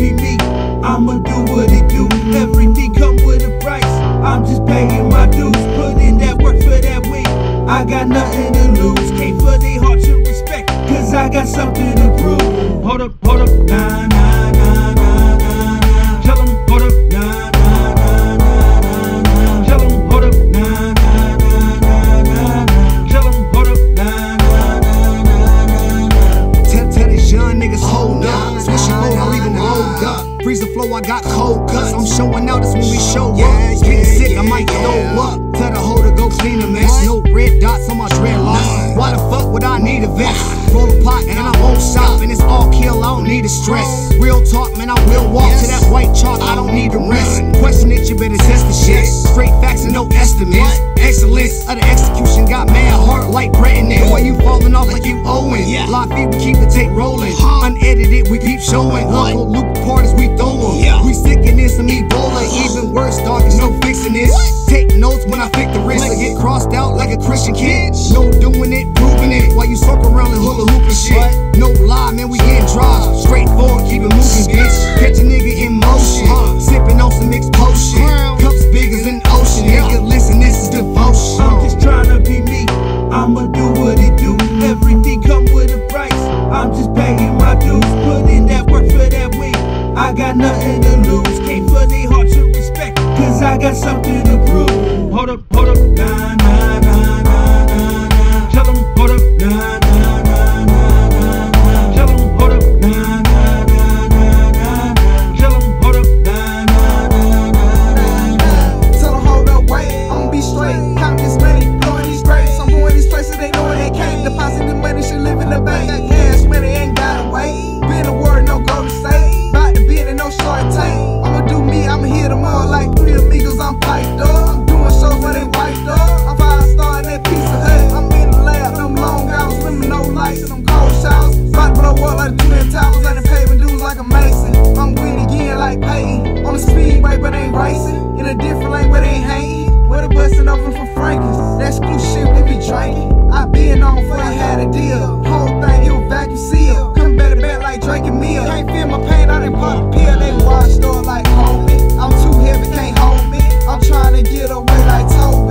be me, I'ma do what it do. Everything come with a price, I'm just paying my dues. Put in that work for that win, I got nothing to lose. Came for their heart to respect, cause I got something to prove. Hold up, nah, nah, nah, nah, nah, nah. Tell them, hold up, nah, nah, nah, nah, nah, nah. Tell them, hold up, nah, nah, nah, nah, nah, nah. Tell them, hold up, nah, nah, nah, nah, nah. Tell these young niggas hold up, switch your low, leave them rolled up. Freeze the flow, I got cold cuts. I'm showing out, that's when we show up. Getting sick, I might throw up. Tell the hoe to go clean the mess. No red dots on my dreadlocks. Why the fuck would I need a vest? Roll a pot and I won't stop, and it's all kill, I don't need to stress. Real talk, man, I will walk to that white chalk, I don't need to rest. Question it, you better test the shit. Straight facts and no estimates. Excellence of the execution got mad heart like Brett in it. Why you falling off like you owing? Live feet, we keep the tape rolling. Unedited, we keep showing. Uncle Luke parties, we throw them. We sick in this and Ebola. Even worse, dog, there's no fixing this. Take notes when I flick the wrist. I get crossed out like a Christian kid. No doing it, proving it. While you circle around and hula hoop and shit. No lie, man, we getting dry. Straightforward, keep it moving, bitch. Catch a nigga in motion. Sipping on some mixed potion. Cups big as an ocean. Nigga, listen, this is devotion. I'm just tryna be me, I'ma do what it do. Everything come with a price, I'm just paying my dues. Put in that work for that win, I got nothing to lose. Came for their heart to respect, cause I got something to prove. Hold up, nah, nah, nah, nah, nah, nah. Tell them, hold up, nah, nah, nah, nah, nah, nah. Tell them, hold up, nah, nah, nah, nah, nah, nah. Tell them, hold up, nah, nah, nah, nah, nah. Tell them, hold up, wait, I'ma be straight. Count this money, blowing these grades. I'm going these places, they know where they came. Depositing money, should live in the bank. Got cash money, ain't gotta wait. Been a word, no go to say. Bout to be in no short tank. I'ma do me, I'ma hit them all like 3 amigos, I'm piped up. I'm doing shows where they wiped up. I'm 5-star in that Pizza Hut. I'm in the lab, them long hours, swimming no lights, and them cold showers. About to blow up like the Twin Towers, and the paving dudes like a Mason. I'm winning again like Peyton. On the speedway, but ain't racing. In a different lane, but ain't hanging. Where the bustin' open for Franklin's. That exclusive shit we be drinking. I been on before I had a deal. Whole thing, it was vacuum sealed. Come better bet like Drake and Mill. Can't feel my pain, I done pop a pill. They washed up like homie. I'm too heavy, can't hold me. I'm trying to get away like Toby.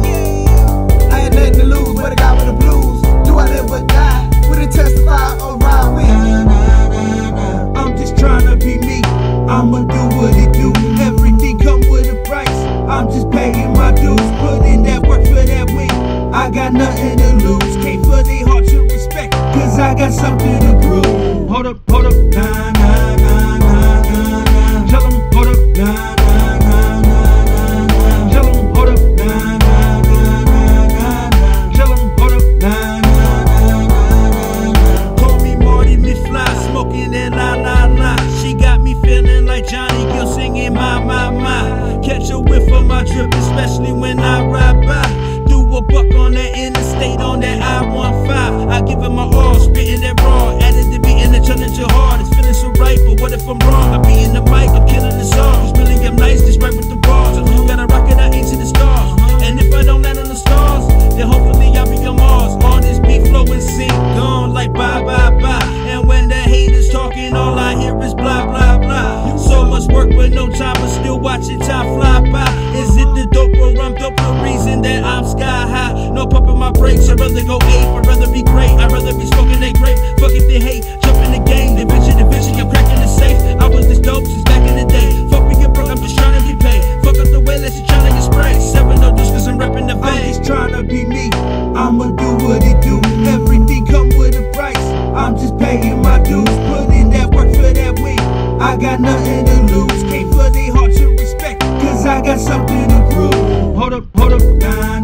I had nothing to lose, but I got with the blues. Do I live or die? Would it testify or ride with? Nah, nah, nah, nah. I'm just tryna be me, I'ma do what it do. Everything come with a price, I'm just paying my dues. Put in that work for that win, I got nothing to lose. Came for their heart to respect, cause I got something to prove. Hold up, nah, nah, nah, nah, nah, nah. Tell them, hold up, nah, nah, nah, nah, nah, nah. Tell them, hold up, nah, nah, nah, nah, nah, nah. Tell them, hold up, nah, nah, nah, nah, nah. Call me Marty McFly, smoking that la la la. She got me feeling like Johnny Gill singing my. Catch a whiff of my drip, especially when I ride by. Do a buck on that interstate on that I-15. I give it my all, spitting that raw, added the beat and the challenger hard. It's feeling so right, but what if I'm wrong? I be in the mic, I'm killing the song. It's really I'm nice, just right with the bars. Gotta rock it, I aim to the stars. And if I don't land on the stars, then hopefully I'll be on Mars. On this beat flow and sing, gone like bye bye bye. And when the haters talking, all I hear is blah blah blah. So much work but no time, but still watching time fly by. Is it the dope or I'm dope? The reason that I'm sky high, no pumping my brakes. I'd rather go ape, I'd rather be great. I'd rather be smoking that grape. Fuck if they hate, jump in the game. Division, I'm cracking the safe. I was this dope since back in the day. Fuck me get broke, I'm just trying to be paid. Fuck up the way, let's just trying to get sprayed. 7 no just cause I'm repping the vein. I'm just tryna be me, I'ma do what it do. Everything come with a price, I'm just paying my dues. Put in that work for that win, I got nothing to lose. Came for their heart to respect, cause I got something to prove. Hold up, nah,